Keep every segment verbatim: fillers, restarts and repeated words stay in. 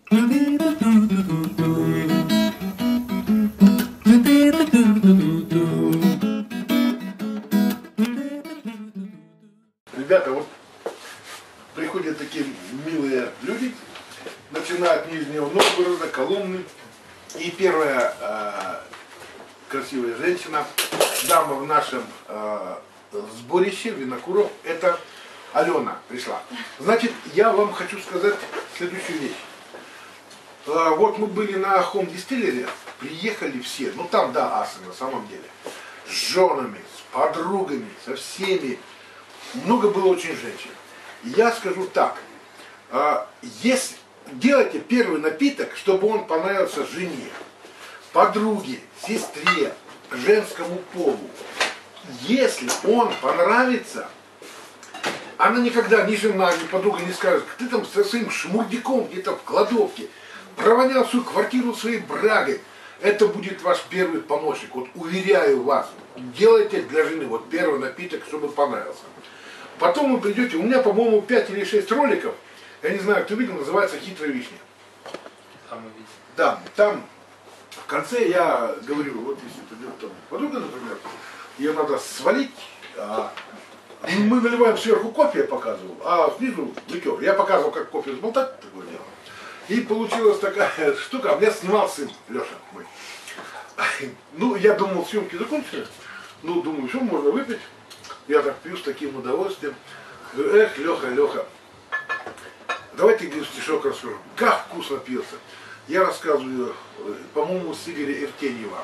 Ребята, вот приходят такие милые люди, начиная от Нижнего Новгорода, Коломны. И первая э, красивая женщина, дама в нашем э, сборище винокуров, это Алена пришла. Значит, я вам хочу сказать следующую вещь. Э, вот мы были на Home Distillery, приехали все, ну там да, асы на самом деле, с женами, с подругами, со всеми. Много было очень женщин. Я скажу так, э, если делайте первый напиток, чтобы он понравился жене, подруге, сестре, женскому полу. Если он понравится, она никогда, ни жена, ни подруга не скажет, ты там со своим шмурдяком где-то в кладовке провонял всю квартиру своей брагой. Это будет ваш первый помощник. Вот уверяю вас, делайте для жены вот первый напиток, чтобы понравился. Потом вы придете, у меня, по-моему, пять или шесть роликов, я не знаю, кто видел, называется «Хитрая вишня». Там мы видим. Да, там в конце я говорю, вот если придет там подруга, например, ее надо свалить, а мы наливаем сверху кофе, я показывал, а снизу ликер. Я показывал, как кофе сболтать, такое дело. И получилась такая штука, а меня снимал сын, Леша мой. Ну, я думал, съемки закончились, ну, думаю, все, можно выпить. Я так пью с таким удовольствием. Говорю, эх, Леха, Леха, давай ты тебе стишок расскажу. Как вкусно пился. Я рассказываю, по-моему, с Игоря Евтеньева.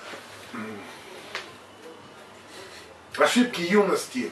Ошибки юности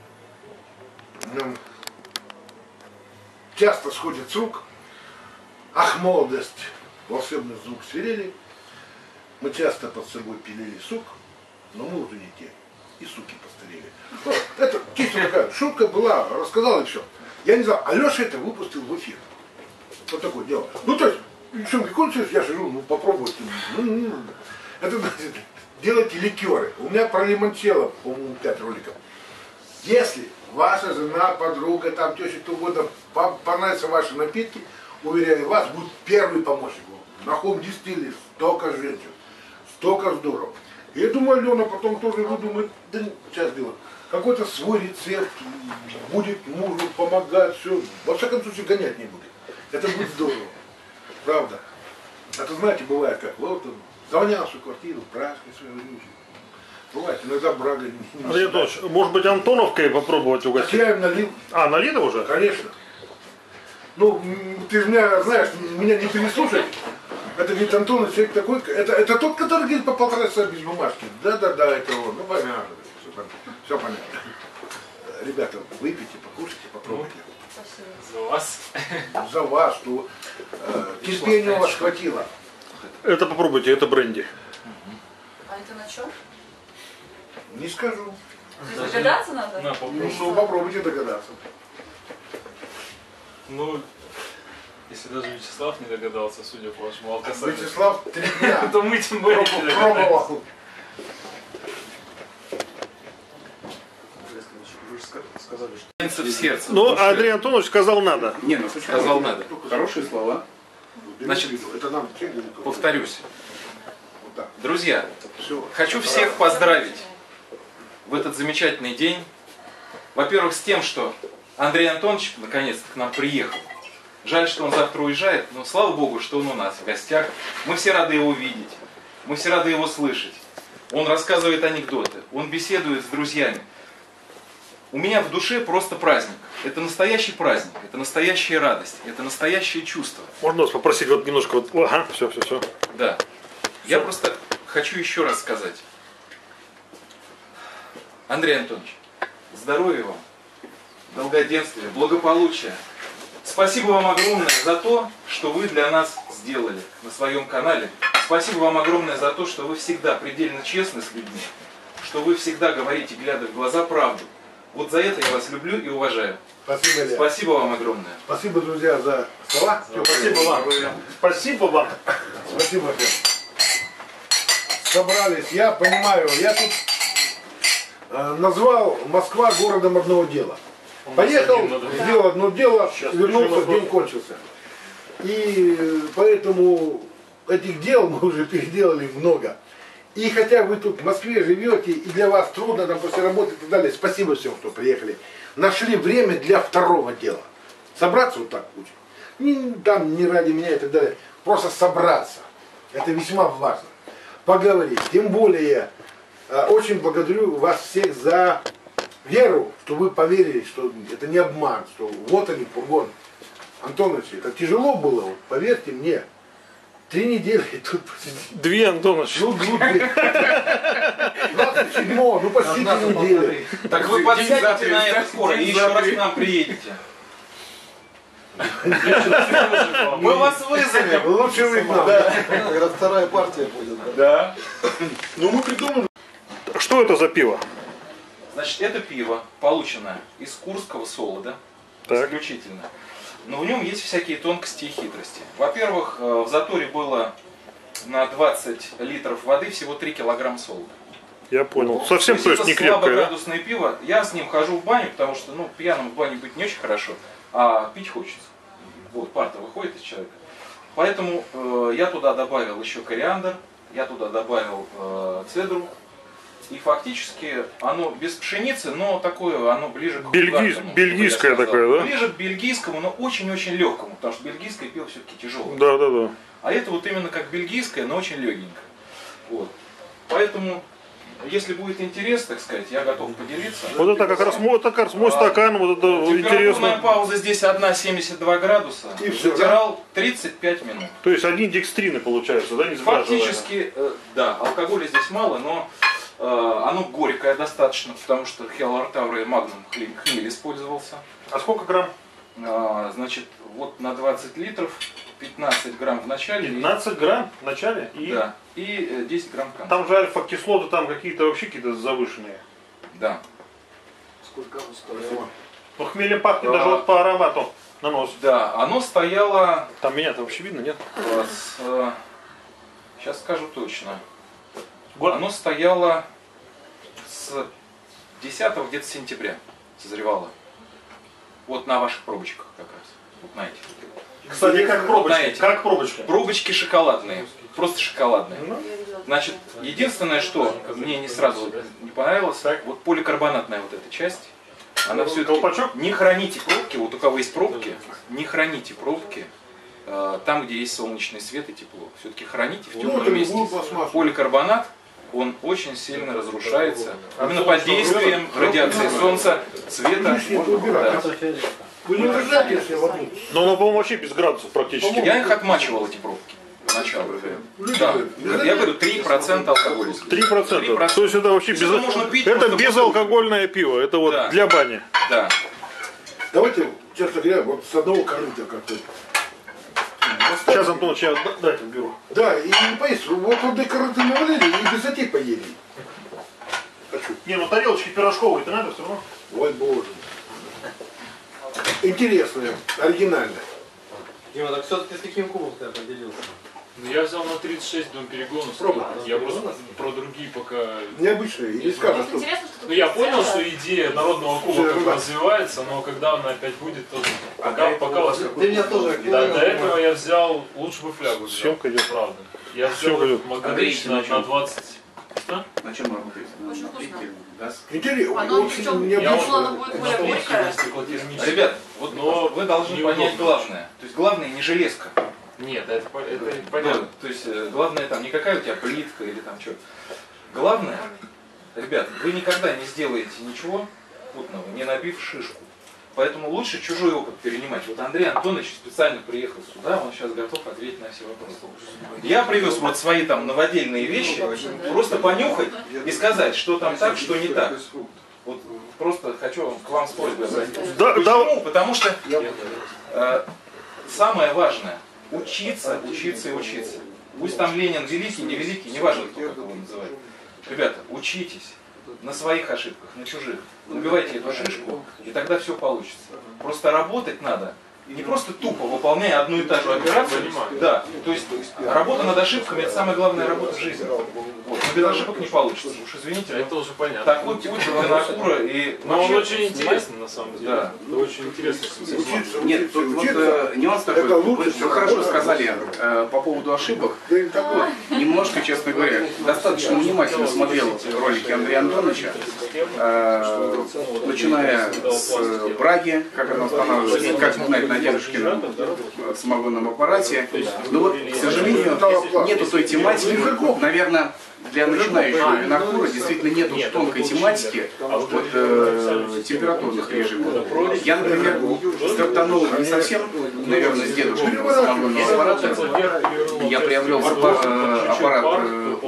часто сходят с рук. Ах, молодость, волшебный звук свирели. Мы часто под собой пилили сук, но мы уже не те. И суки постарели. Ну, это чисто такая шутка была, рассказал и все. Я не знаю, Алеша это выпустил в эфир. Вот такое дело. Ну, то есть, съемки кончились, я сижу, ну, попробуйте. Ну, это, значит, делайте ликеры. У меня про лимончелло, по-моему, пять роликов. Если ваша жена, подруга, там, теща, кто угодно, понравятся ваши напитки, уверяю вас, будет первый помощник. На Home Distillery столько женщин, столько здорово. И я думаю, Алена потом тоже выдумает, да сейчас дело, какой-то свой рецепт, будет мужу помогать, все. Во всяком случае, гонять не будет. Это будет здорово. Правда. А то, знаете, бывает как, вот он, завонял всю квартиру, праской свою вещи. Бывает, иногда брага не... Андрей Анатольевич, может быть, Антоновкой попробовать угостить? Так я им налил. А, налито уже? Конечно. Ну, ты же меня знаешь, меня не переслушать. Это говорит, Антон, человек такой, это, это тот, который говорит по полтора часа без бумажки. Да-да-да, это он. Ну, понятно. Все, все понятно. Ребята, выпейте, покушайте, попробуйте. За вас. За вас, что э, терпения у вас хватило. Это попробуйте, это бренди. А это на чем? Не скажу. То есть догадаться надо? На, Ну, ну, попробуйте догадаться. Ну, если даже Вячеслав не догадался, судя по вашему алкосану, Вячеслав три дня то мы тем более не догадались. пробовал. В сердце. Ну, а Андрей Антонович сказал надо. Не, ну сказал надо. Хорошие слова. Значит, это нам повторюсь. Вот так. Друзья, Все. хочу всех поздравить в этот замечательный день. Во-первых, с тем, что Андрей Антонович наконец-то к нам приехал. Жаль, что он завтра уезжает, но слава Богу, что он у нас в гостях. Мы все рады его видеть, мы все рады его слышать. Он рассказывает анекдоты, он беседует с друзьями. У меня в душе просто праздник. Это настоящий праздник, это настоящая радость, это настоящее чувство. Можно вас попросить вот немножко вот... Ага, все, все, все. Да. Я просто хочу еще раз сказать. Андрей Антонович, здоровья вам, долгоденствия, благополучия. Спасибо вам огромное за то, что вы для нас сделали на своем канале. Спасибо вам огромное за то, что вы всегда предельно честны с людьми, что вы всегда говорите, глядя в глаза, правду. Вот за это я вас люблю и уважаю. Спасибо, Илья. Спасибо вам огромное. Спасибо, друзья, за слова. Спасибо вам. Спасибо вам. Спасибо всем. Собрались. Я понимаю, я тут э, назвал Москва городом одного дела. Поехал, сделал одно дело, вернулся, день кончился. И поэтому этих дел мы уже переделали много. И хотя вы тут в Москве живете, и для вас трудно там после работы и так далее, спасибо всем, что приехали. Нашли время для второго дела. Собраться вот так лучше. Не, там не ради меня и так далее. Просто собраться. Это весьма важно. Поговорить. Тем более, э, очень благодарю вас всех за веру, что вы поверили, что это не обман, что вот они, фургон. Антонович, это тяжело было, вот, поверьте мне. Три недели и тут посидите. Две, Антонович. Ну, двадцать седьмого, ну почти две недели. Так вы подсядете на это скоро и еще раз к нам приедете. Мы вас вызовем. Лучше вы к нам. Когда вторая партия будет. Да. Ну мы придумали. Что это за пиво? Значит, это пиво получено из Курского солода, Так. исключительно. Но в нем есть всякие тонкости и хитрости. Во-первых, э, в заторе было на двадцать литров воды всего три килограмма солода. Я понял. Совсем, то есть, это не крепкое, да? слабоградусное пиво. Я с ним хожу в баню, потому что, ну, пьяным в бане быть не очень хорошо, а пить хочется. Вот, пар-то выходит из человека. Поэтому э, я туда добавил еще кориандр, я туда добавил э, цедру. И фактически оно без пшеницы, но такое, оно ближе к Бельгийс- угарному, бельгийское я сказал. такое, да? Ближе к бельгийскому, но очень-очень легкому, потому что бельгийское пиво все-таки тяжелое. Да, да, да. А это вот именно как бельгийское, но очень легенькое. Вот. Поэтому, если будет интерес, так сказать, я готов поделиться. Вот это как раз мой, это как раз мой стакан, вот это Температурная интересно. пауза здесь одна семьдесят два градуса. И всё, Затирал тридцать пять минут. То есть одни декстрины получаются, да, не сбраживая? Фактически, э, да, алкоголя здесь мало, но э, оно горькое достаточно, потому что хелортавр и магнум хмель, хмель использовался. А сколько грамм? А, значит, вот на двадцать литров пятнадцать грамм в начале. и- пятнадцать грамм в начале? И Да, и э, десять грамм в конце. там же альфа-кислоты там какие-то вообще какие-то завышенные. Да. Сколько Ну, хмелем пахнет Да. даже вот по аромату на нос. Да, оно стояло Там меня-то вообще видно, нет? э, с, э, сейчас скажу точно. Год? Оно стояло с десятого где-то сентября, созревало. Вот на ваших пробочках как раз. Вот на этих. Кстати, как пробочки? Знаете. Как пробочки? Пробочки шоколадные, просто шоколадные. Ну, Значит, единственное, что мне не сразу не понравилось, вот поликарбонатная вот эта часть, она все-таки... Колпачок? Не храните пробки, вот у кого есть пробки, не храните пробки э, там, где есть солнечный свет и тепло. Все-таки храните в Ну, теплом это месте. любую пластмассу. Поликарбонат, он очень сильно разрушается. Именно под действием радиации солнца, света. Лишнее убирать. Да. Вы не держите, если в одну. Но оно, по-моему, вообще без градусов практически. Я их отмачивал, эти пробки. Поначалу. Да. Я говорю, три процента алкоголя. Три процента. три процента. То есть это вообще То есть без... это можно пить это просто безалкогольное пиво. Это вот Да. для бани. Да. Давайте, честно говоря, вот с одного корыта как-то. Сейчас, Антоныч, я д- дайте беру. Да, и поесть, вот одной корыты навалили и без затей поели. Хочу. Не, ну тарелочки пирожковые-то надо все равно. Ой, боже. Интересное, оригинальное. Дима, так все-таки с каким кубом ты определился? Ну, я взял на тридцать шесть дом перегонов. Пробуй. Я просто про другие пока... Необычное, и не скажешь, что... Интересно, что тут Ну, я понял, есть что идея народного клуба Всё, как да. развивается, но когда она опять будет, то пока, пока вас... Ты меня тоже Да, до этого я взял, лучше бы флягу взял. Съемка идет. Правда. Я взял Съемка идет. Магарич на, на двадцать... Что? На чем работаете? На Очень напитке? вкусно. Газ? Интересно, Оно очень причем, Я я вот- думала, необычное. оно будет более горькое. Стеклотермическое. Ребят, вот Но вы должны неудобно. понять главное. То есть главное не железка. Нет, это, по- это Да, понятно. то есть э, главное там не какая у тебя плитка или там что. Главное, ребят, вы никогда не сделаете ничего путного, не набив шишку. Поэтому лучше чужой опыт перенимать. Вот Андрей Антонович специально приехал сюда, он сейчас готов ответить на все вопросы. Я привез вот свои там новодельные вещи, просто понюхать и сказать, что там так, что не так. Вот просто хочу к вам с просьбой обратиться. Да, Почему? да. Потому что э, самое важное – учиться, учиться и учиться. Пусть там Ленин великий, не великий, неважно, кто как его называет. Ребята, учитесь на своих ошибках, на чужих. Набивайте эту шишку, и тогда все получится. Просто работать надо, не просто тупо выполняя одну и ту же операцию. Понимаю. Да, то есть работа над ошибками – это самая главная работа в жизни. Вот. без ошибок не получится. Уж извините, Это уже понятно. такой путь для Накура и Но он вообще, очень интересный на самом деле. Да. Это очень интересный специалист. Учиться, Нет, тут вот учиться, э, нюанс такой. это Вы, лучше, вы чем хорошо работа. сказали э, по поводу ошибок. да и такой. Немножко, честно говоря, достаточно внимательно смотрел ролики Андрея Антоновича, э, начиная с э, Браги, как она устанавливается, как гнать на дедушкином э, самогонном аппарате. Но вот, к сожалению, нету той тематики, наверное, для начинающего винокура действительно нету тонкой тематики вот, э, температурных режимов. Я, например, стартанул не совсем, наверное, с дедушкиного самогонного аппарата. Я приобрел э, аппарат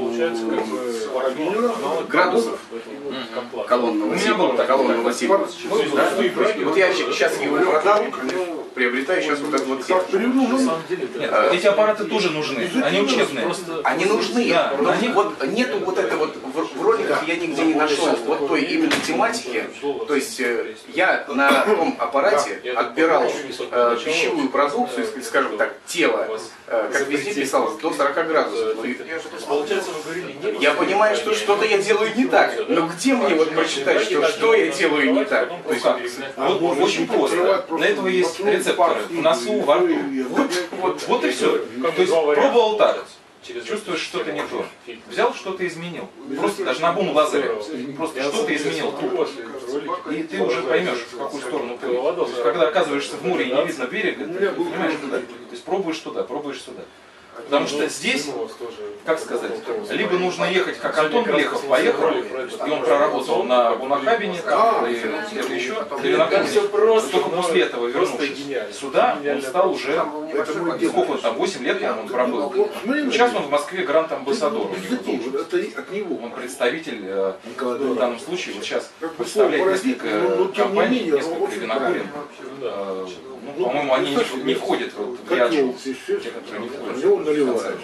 э, градусов колонного типа. Колонного типа. Да? Вот я сейчас его продал, приобретаю сейчас вот этот вот технику. Нет, эти аппараты тоже нужны, они учебные. Они нужны, Да, но они- вот нету вот это вот в, в роликах я нигде не нашел вот той именно тематики. То есть э, я на том аппарате отбирал э, пищевую продукцию, если, скажем так, тело, э, как везде писалось, до сорока градусов. Ну, и Получается, вы говорили, не я понимаю, что что-то я делаю не так, но где мне вот прочитать, что, что я делаю не так? То есть, Вот, очень просто. Для этого есть рецепторы в носу, во рту. вот, вот, Вот и все. То есть пробовал так. через Чувствуешь, что-то не то. Взял, что-то изменил. Просто даже на бум лазаря. Просто что-то изменил. И ты уже поймешь, в какую сторону плыть. То есть, когда оказываешься в море и не видно берега, ты понимаешь куда. То есть пробуешь туда, пробуешь сюда. Потому что здесь, как сказать, либо нужно ехать, как Антон Блехов поехал, и он проработал на Бунахабине, там, и где-то еще, или на Кубине. Только после этого, вернувшись сюда, он стал уже, сколько он там, восемь лет, по-моему, он пробыл. Сейчас он в Москве гранд-амбассадор у него должен. Это от него. Он представитель, э, в данном случае, вот сейчас представляет несколько компаний, несколько винокурен. Э, Ну, по-моему, они не, не входят вот в ряджу, те, которые не входят. В него наливаешь.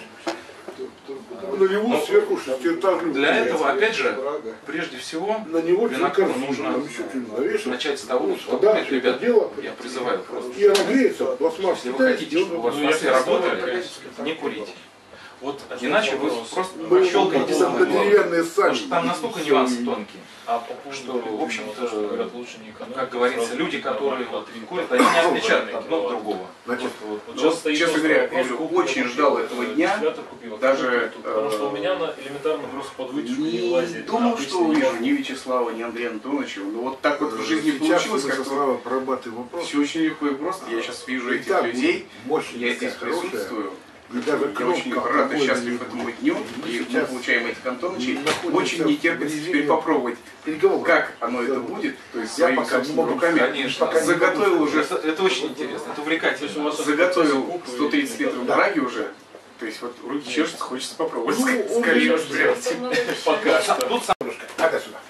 На него Ну, сверху шестиэтажный. Для этого, опять же, прежде всего, на него винокуру корзину, нужно там еще что-нибудь навешать. начать с того, что, Вода, помните, ребят, это дело. я призываю просто, И нагреется, пластмасс. если вы хотите, чтобы у вас в носе работали, не курите. Вот Иначе вы просто Мы пощелкаете там самое главное. деревянные Потому сами. что там настолько нюансы тонкие. А по поводу, Что, в общем-то, говорят, лучше не экономить, Как говорится, сразу люди, которые нормально курят, они не отличают одно от другого. Значит, Вот, вот Ну, сейчас стоит честно просто говоря, вопрос, я сколько очень я ждал купил, этого э, дня, вентилятор купил, а даже, сколько тут? Потому что у э, меня на элементарно просто под вытяжку не Не влазит. думал, Обычно что не увижу могу. ни Вячеслава, ни Андрея Антоновича. Но вот так вот в жизни сейчас получилось, мы со как-то Славой прорабатываем вопрос. все очень легко и просто. Я сейчас вижу И этих так людей, мощь я здесь такая хорошая. присутствую. И даже Я очень кнопка рад и обоих счастлив этому дню. И мы сейчас получаем этих Антоновичей. находимся Очень не в терпится режиме теперь попробовать, переговоров. как оно это будет. То есть Я своими пока не собственными могу руками. Конечно. Пока не Заготовил могу уже, Это, это очень интересно, это увлекательно. заготовил сто тридцать литров браги уже. То есть вот руки чешутся, хочется попробовать. Ну, он Скорее уже уж прям. Пока что. Тут сам- Ага, сюда.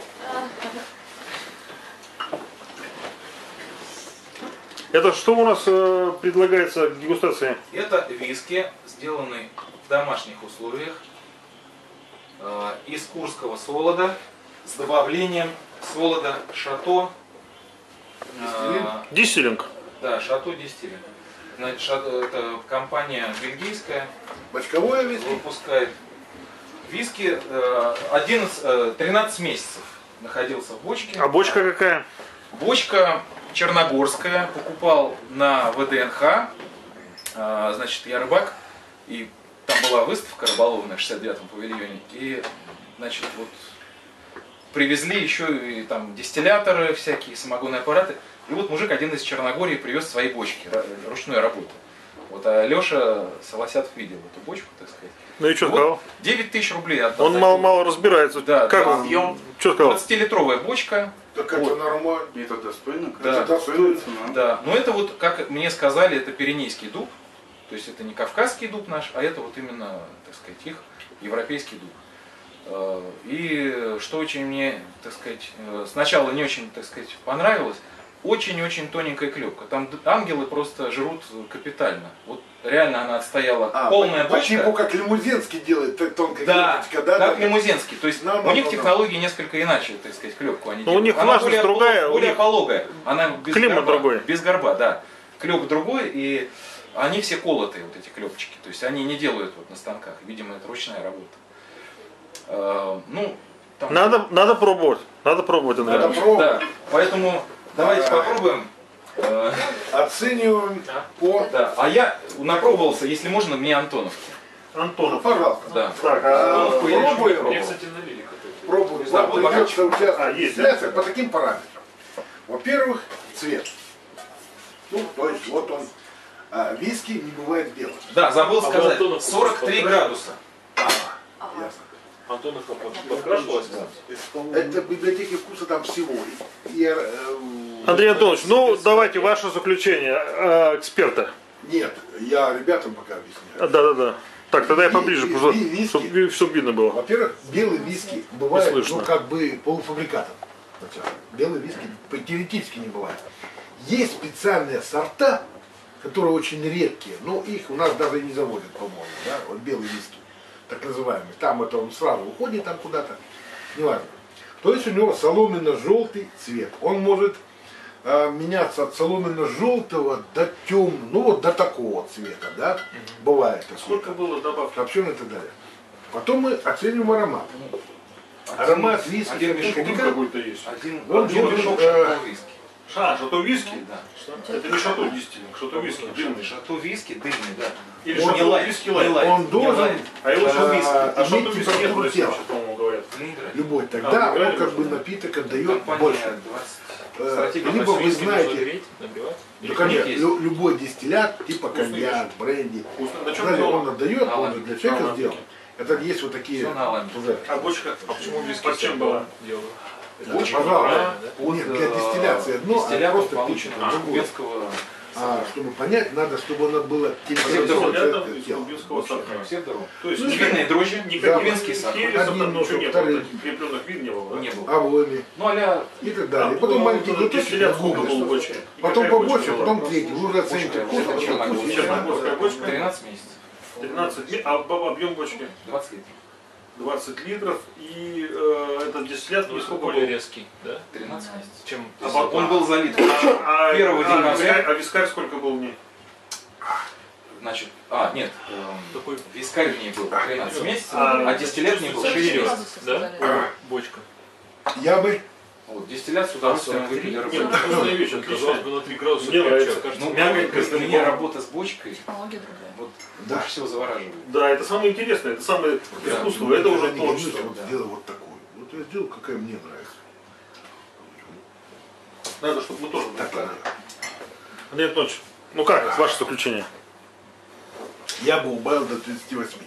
Это что у нас э, предлагается к дегустации? Это виски, сделанные в домашних условиях э, из курского солода с добавлением солода шато. э, Дистиллинг. да, шато дистиллинг. Значит, Шато- это компания бельгийская, Бочковое виски. выпускает виски э, одиннадцать, э, тринадцать месяцев находился в бочке. А бочка какая? Бочка черногорская, покупал на ВДНХ, а, значит, я рыбак, и там была выставка рыболовная в шестьдесят девятом павильоне, и, значит, вот привезли еще и там дистилляторы, всякие самогонные аппараты, и вот мужик один из Черногории привез свои бочки ра- ручной работы. Вот, а Леша Солосятов видел эту бочку, так сказать. Ну и что Вот сказал? девять тысяч рублей отдал. Он за мало-мало разбирается. Да, как да. он? Объем. Что сказал? двадцатилитровая бочка. Так это Вот. нормально. Это достойно. Да. Это достойная цена. Да, но это вот, как мне сказали, это пиренейский дуб, то есть это не кавказский дуб наш, а это вот именно, так сказать, их европейский дуб. Э, И что очень мне, так сказать, э, сначала не очень, так сказать, понравилось, очень-очень тоненькая клепка. Там д- ангелы просто жрут капитально. Вот реально она отстояла А, полная по типу бочка. как лимузинский делает, так тонкая Да, клеточка, да? как да? лимузинский. То есть Да, у да, них да, технологии несколько иначе, так сказать, клепку они Ну, у делают. них Она влажность более другая, поло- у более них пологая. Она без климат горба, другой. Без горба, да. Клеп другой, и они все колотые, вот эти клепочки. То есть они не делают вот на станках. Видимо, это ручная работа. Э, ну, там, Надо, надо пробовать. Надо пробовать, Андрей. Надо пробовать. да, поэтому давайте попробуем. Э, Оцениваем по... да. А я напробовался, если можно, мне Антоновки. Антонов. Пожалуйста. Да. Так, а, Антоновку я еще не пробуем. Мне, пробовал. кстати, налили какой-то. Пробуем. Да, Вам вот придется сейчас А, есть, да? дистилляция по таким параметрам. Во-первых, цвет. Ну, то есть вот он. А, виски не бывает белым. Да, забыл А сказать, Антоновку сорок три градуса. Ясно. Антоновка подкрашивалась. Это в библиотеке вкуса там всего. И, э, Андрей Антонович, ну давайте ваше заключение э, эксперта. Нет, я ребятам пока объясняю. Да, да, да. Так, тогда я Ви- поближе, ви- чтобы, ви- виски. чтобы, видно было. Во-первых, белый виски бывает, слышно. ну, как бы полуфабрикатом. Сначала. Белый виски по- теоретически не бывает. Есть специальные сорта, которые очень редкие, но их у нас даже и не заводят, по-моему, да, вот белый виски, так называемый. Там это он сразу уходит там куда-то, неважно. То есть у него соломенно-желтый цвет. Он может э, меняться от соломенно-желтого до темного, ну вот до такого цвета, да, бывает такое. Сколько было добавки? Копченый и так далее. Потом мы оценим аромат. Аромат виски. один мешок это какой-то есть. Один, Он один будет, мешок э, шато виски. А, шато виски? Да. Это не шато дистиллинг, шато виски, дымный. Шато виски дымный, да. Или Он шато лайт, виски не лайт. лайт. Он не должен лайт. А его шато э, виски. А шато иметь виски нет, температуру тела. по-моему, говорят. Ленинград. Любой. А, Тогда вы он говорили, как бы что- напиток отдает Компания больше. двадцать. Э, Стратегия Либо вы Виски нужно знаете, греть, нагревать. ну, конечно, есть. лю- любой дистиллят, типа коньяк, бренди, Вкусно. На чем знаете, дело? он отдает, На он лампе. же для человека На лампе. сделал. Это есть вот такие Всё на лампе. уже. А бочка? А почему виски? Под чем была? Бочка, Пожалуйста. да? Нет, для дистилляции одно, а дистиллятор просто получено пить из другое. кубинского А чтобы понять, надо, чтобы оно было температура Дистиллятор цвета из тела. кубинского сахара. псевдору. То есть Винные дрожжи, никаких кубинский сахар. хересов Один там нож, ничего не второй. было. Таких крепленных вин не было. да? Не было. Авоми Ну, а-ля и так далее. А, Потом ну, маленький вот глоточек, дистиллят сколько губы, было в бочке? И потом какая побольше, бочка была? потом третий. Вы уже оцените вкус, это а чем потом могу? вкус. Черногорская бочка? тринадцать месяцев. тринадцать ми- а об- объем бочки? двадцать литров. двадцать литров. И э, этот дистиллят Ну, не сколько более был? резкий, да? тринадцать месяцев. Чем То есть А потом- он был залит. А, первого а, декабря. вискарь, а вискарь сколько был в ней? Значит, а, нет, эм, Такой вискарь в ней был тринадцать месяцев, А, а дистиллят не был шесть шевелился, месяцев. да? А. Бочка. Я бы, Вот, дистиллят с удовольствием выпили Нет, рыбу. вкусная вещь, Казалось отличная. бы, на три градуса Мне крепче, нравится. кажется. Ну, Мягонько, для меня работа с бочкой Технология другая. вот, Да. больше всего завораживает. Да, это самое интересное, это самое искусство, это уже не творчество. вот сделал вот такую. Вот я сделал, какая мне нравится. Надо, чтобы мы тоже Так, были. Андрей Анатольевич, ну как, ваше заключение? я бы убавил до тридцати восьми.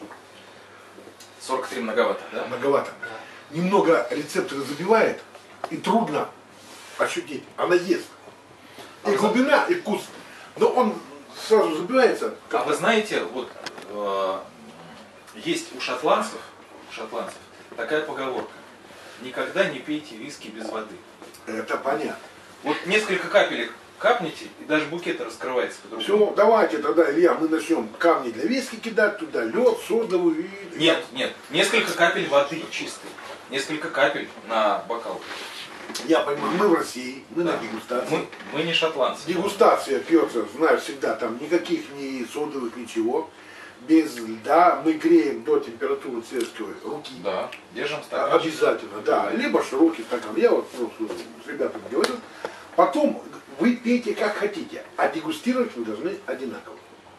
сорок три многовато, да? Многовато. Немного рецепторы забивает, и трудно ощутить. Она есть. И глубина, и вкус. Но он сразу забивается. А вы знаете, вот э, есть у шотландцев, у шотландцев такая поговорка: никогда не пейте виски без воды. Это понятно. Вот несколько капелек капните, и даже букет раскрывается по-другому. Все, давайте тогда, Илья, мы начнем камни для виски кидать туда, лед, содовую и... Нет, нет, несколько капель воды чистой, несколько капель на бокал. Я понимаю, мы в России, мы Да. на дегустации. Мы, мы не шотландцы. Дегустация пьется, знаю, всегда там никаких ни содовых, ничего. Без льда мы греем до температуры цельской руки. Да, держим А, стакан. Обязательно, да. Либо широкий стакан. Я вот просто с ребятами говорю. Потом вы пейте как хотите, а дегустировать вы должны одинаково.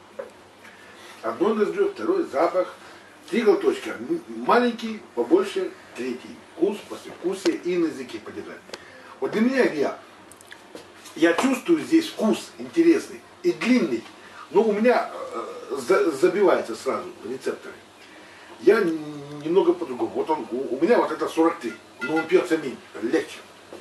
Одно ноздрё, второй запах, три глоточка. М- Маленький, побольше, третий. Вкус, послевкусие и на языке подержать. Вот для меня, Илья, я чувствую здесь вкус интересный и длинный, но у меня э, за- забивается сразу рецепторы. Я н- немного по-другому. Вот он, у, у меня вот это сорок три, но он пьется меньше, легче.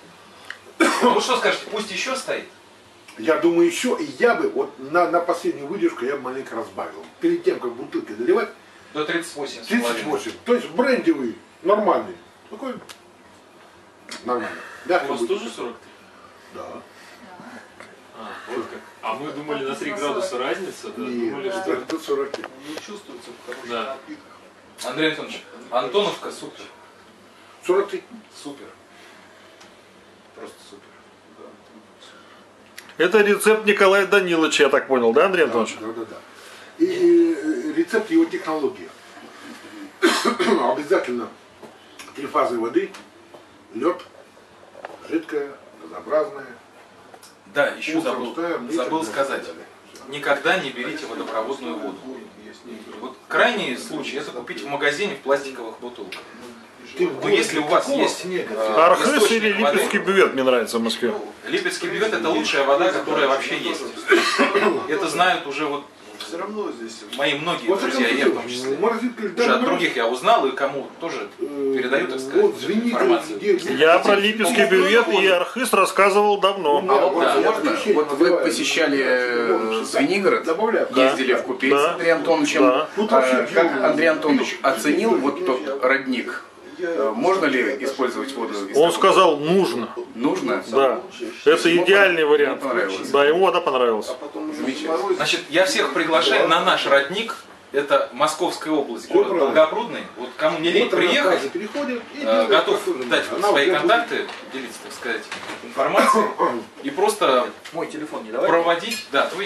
Ну что скажете, пусть еще стоит? Я думаю еще, и я бы вот на, на последнюю выдержку я бы маленько разбавил. Перед тем, как бутылкой доливать, До тридцати восьми. тридцать восемь. То есть брендовый, нормальный. Такой нормальный. У Мягко вас будет. тоже сорок три? Да. А, вот как. А мы думали на три градуса разница, да? Думали, Нет, что... это сорок три. Не чувствуется, потому что Да. напиток. Андрей Антонович, Антоновка супер. сорок три. Супер. Просто супер. Это рецепт Николая Даниловича, я так понял, да, Андрей Антонович? Да, да, да. И э, рецепт его технологии. Обязательно Три фазы воды, лед, жидкая, газообразная. Да, еще Утром забыл, встаем, вечером забыл и сказать. так далее. Никогда не берите водопроводную воду. Вот крайний случай это купить в магазине в пластиковых бутылках. Но если у вас есть э, Архыз источник или воды, Липецкий бювет мне нравится в Москве. Липецкий бювет это лучшая вода, которая вообще есть. Это знают уже вот Все равно здесь. мои многие Вот друзья, и я в том это числе. морозилка, Уже да, от других я узнал и кому тоже передаю, так сказать, вот, звенит, информацию. где- Я про Липецкий бювет и Архыз рассказывал давно. А вот Да. можно, вот вы посещали э, Звенигород, Добавляю. ездили в Купейс Да. с Андреем Антоновичем. Да. А, как Андрей Антонович оценил вот тот родник? Э, Можно ли использовать воду? из Он того? сказал, нужно. Нужно? Да. Это идеальный вариант. Понравилось. Да, ему вода понравилась. Замечательно. Значит, я всех приглашаю на наш родник. Это Московская область, город правильно. Долгопрудный. Вот кому не лень Вот она приехать, фраза переходит, и э, делает готов то, что дать надо. вот Она свои у тебя контакты, делиться, так сказать, информацией и просто Мой телефон не давай. проводить, да, твой,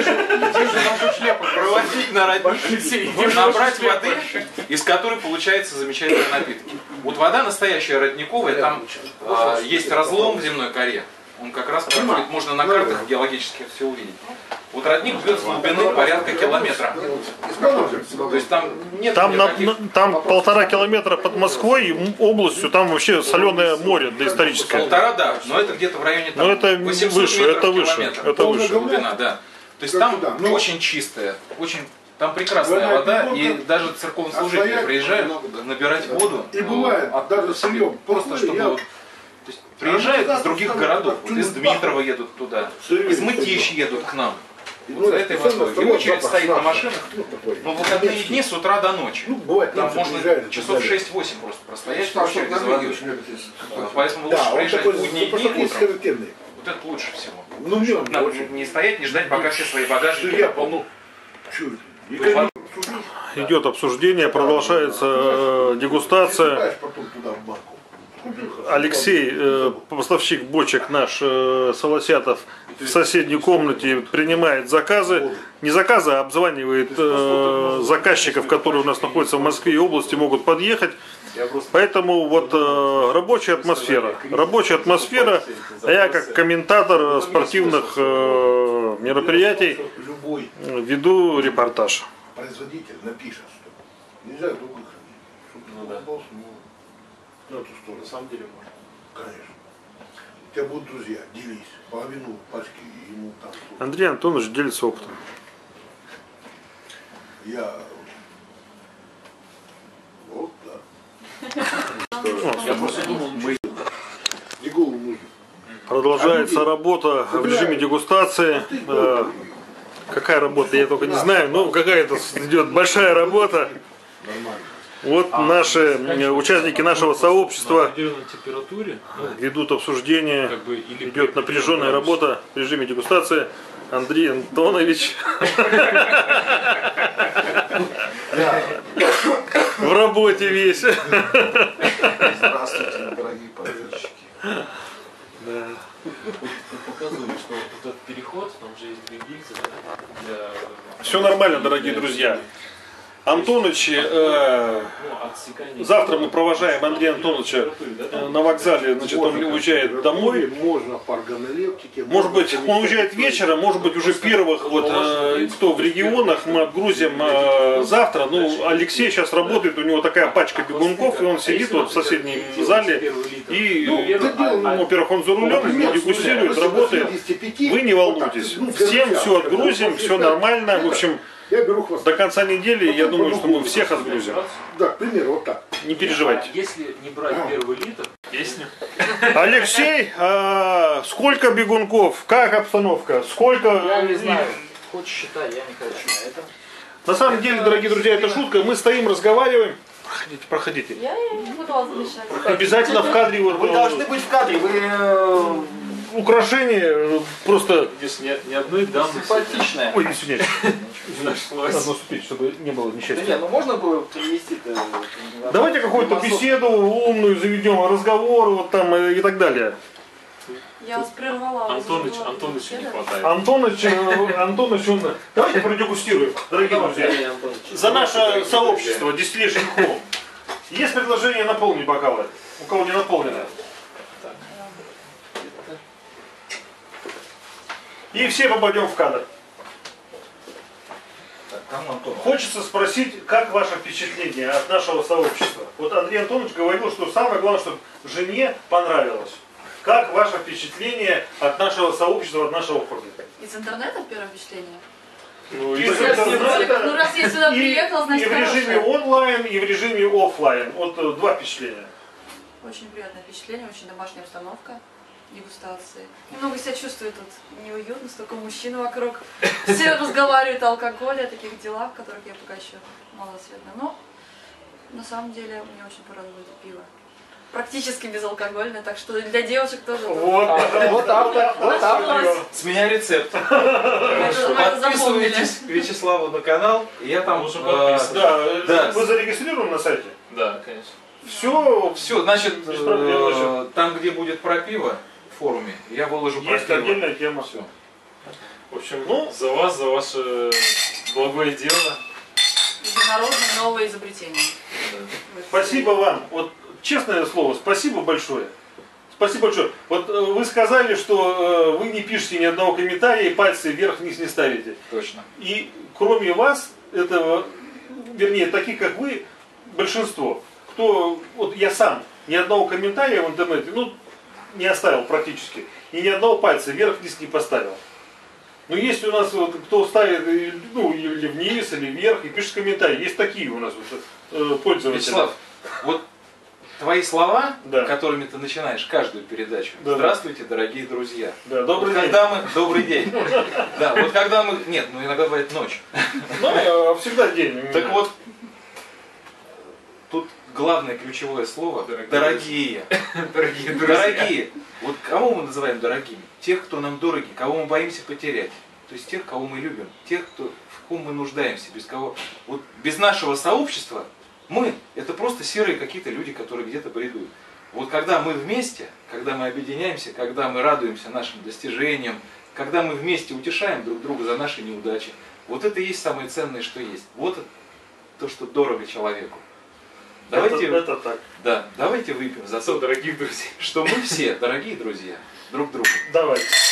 проводить на родник, набрать воды, из которой получаются замечательные напитки. Вот вода настоящая родниковая, там э, есть разлом в земной коре. Он как раз проходит, можно на картах геологических все увидеть. Вот родник бьет с глубины порядка километра. То есть там нет Там, на- никаких... на- там полтора километра под Москвой и м- областью, там вообще соленое море доисторическое. Полтора, да, но это где-то в районе там, Но это восемьсот выше, метров это выше, километра. это выше. Глубина, да. То есть Как там туда, ну. очень чистая, очень там прекрасная Вода вода, не и только даже церковнослужители отстоять приезжают много. набирать воду. И бывает, от- даже сырьем. Просто чтобы Я- вот, то есть приезжают А, из других там, городов, там, вот из там, Дмитрова едут туда, Сырьем из Мытищ сырьем. едут к нам. Ну, Вот за этой специально водой. И оставляют очередь запах стоит на нахуй. машинах. Ну, такой. Но в выходные дни с утра до ночи. Ну, бывает, Там немцы можно приезжают и часов так далее. шесть-восемь просто простоять в очереди за водой. Поэтому лучше Да, он приезжать такой, в будние ну, дни такой утром. характерный. Вот это лучше всего. Ну, мне он Надо очень. не стоять, не ждать, пока все свои багажники Сырья наполнят. полно. Чё, и конечно, Идет обсуждение, продолжается э, дегустация. Знаешь, потом туда в банку. Алексей, э, поставщик бочек наш, э, Солосятов, в соседней комнате принимает заказы. Не заказы, а обзванивает э, заказчиков, которые у нас находятся в Москве и области, могут подъехать. Поэтому вот э, рабочая атмосфера. Рабочая атмосфера, а я как комментатор спортивных э, мероприятий Любой веду репортаж. производитель напишет, что нельзя долго хранить. Чтобы ну, да. Был, ну, на эту сторону. На самом деле можно. Конечно. У тебя будут друзья, делись. Половину пачки ему там. Андрей Антонович делится опытом. Я... Вот, да. Я просто думал, мы... И голову нужно. Продолжается работа в режиме дегустации. Э, Какая работа, я только не знаю, но какая-то идет большая работа. Нормально. Вот наши э, участники нашего на сообщества определенной температуре, ну, ведут обсуждение, как бы, или идет напряженная работа в режиме дегустации. Андрей Антонович в работе весь. Здравствуйте, дорогие подписчики. показывали, что вот этот переход, там же есть две гильзы, да, для... Все нормально, дорогие друзья. Антоныч, э, Ну, отсекание... завтра мы провожаем Андрея Антоновича э, на вокзале, значит, он уезжает домой. Можно по органолептике. Может быть, он уезжает вечером, может быть, уже первых, вот, э, кто в регионах, мы отгрузим э, завтра. Ну, Алексей сейчас работает, у него такая пачка бегунков, и он сидит вот в соседней зале. И, ну, во-первых, он за рулем, дегустирует, работает. Вы не волнуйтесь, всем все отгрузим, все нормально. В общем, Я беру хвост. до конца недели, я думаю, что мы всех отгрузим. Да, к примеру, вот так. Не переживайте. Если не брать первый литр, песня. Алексей, а, сколько бегунков? Как обстановка? Сколько? Я не знаю. Хочешь считай, я не хочу на это. На самом деле, дорогие друзья, это шутка. Мы стоим, разговариваем. Проходите, проходите. Я не буду вас замешать. Обязательно в кадре вот, Вы должны быть в кадре, вы э, украшение э, просто. Здесь ни, ни одной дамы симпатичная. Ой, извиняюсь. не нашлось. Надо наступить, чтобы не было Да не, несчастья. ну можно было привести-то... Давайте какую-то беседу умную заведем, разговор вот там э, и так далее. Я вас прервала. вы Антоныч, забыла Антоныча не беседу. хватает. Антоныч, э, Антоныч, он... Давайте продегустируем, дорогие друзья. За наше сообщество Distillation Home. Есть предложение наполнить бокалы. У кого не наполнено. И все попадем в кадр. Так, кому Антон? Хочется спросить, как ваше впечатление от нашего сообщества? Вот Андрей Антонович говорил, что самое главное, чтобы жене понравилось. Как ваше впечатление от нашего сообщества, от нашего округа? Из интернета первое впечатление? Ну, Ну, из раз, интернета, ну, раз я сюда и, приехала, значит, и в режиме хорошее. онлайн, и в режиме офлайн. Вот э, два впечатления. Очень приятное впечатление, очень домашняя обстановка, дегустации. Немного себя чувствую тут неуютно, столько мужчин вокруг. Все разговаривают о алкоголе, о таких делах, в которых я пока еще малосведна. Но на самом деле мне очень порадовало это пиво. Практически безалкогольное, так что для девушек тоже. Вот, Вот так вот, вот так вот. С меня рецепт. Мы это запомнили. Подписывайтесь Вячеславу на канал, и я там... Лучше э, подписывайтесь. Да, Да. вы зарегистрированы на сайте? Да, конечно. Все, Все, значит, Без проблем, э, значит. там, где будет про пиво в форуме, я выложу про есть пиво. отдельная тема. Все. В общем, Ну. за вас, за ваше благое дело. Международные новые изобретения. Спасибо вам. Вот честное слово, спасибо большое. Спасибо большое. Вот э, вы сказали, что э, вы не пишете ни одного комментария и пальцы вверх-вниз не ставите. Точно. И кроме вас, этого, вернее, таких как вы, большинство, кто, вот я сам ни одного комментария в интернете, ну, не оставил практически, и ни одного пальца вверх-вниз не поставил. Но есть у нас, вот, кто ставит, э, ну, или вниз, или вверх, и пишет комментарии. Есть такие у нас вот, э, пользователи. Вячеслав, вот твои слова, Да. которыми ты начинаешь каждую передачу. Да. Здравствуйте, дорогие друзья. Да, добрый Вот день. когда мы... Добрый день. Да, вот когда мы... Нет, ну иногда бывает ночь. Ну, э, всегда день. Так вот, тут главное ключевое слово – дорогие. Дорогие друзья. Дорогие. Вот кого мы называем дорогими? Тех, кто нам дороги, кого мы боимся потерять. То есть тех, кого мы любим, тех, кто, в ком мы нуждаемся, без кого... Вот без нашего сообщества мы – это просто серые какие-то люди, которые где-то бредуют. Вот когда мы вместе, когда мы объединяемся, когда мы радуемся нашим достижениям, когда мы вместе утешаем друг друга за наши неудачи, вот это и есть самое ценное, что есть. Вот то, что дорого человеку. Давайте, Это, это так. да, давайте выпьем за За то, дорогих друзей. что мы все дорогие друзья друг другу. Давайте.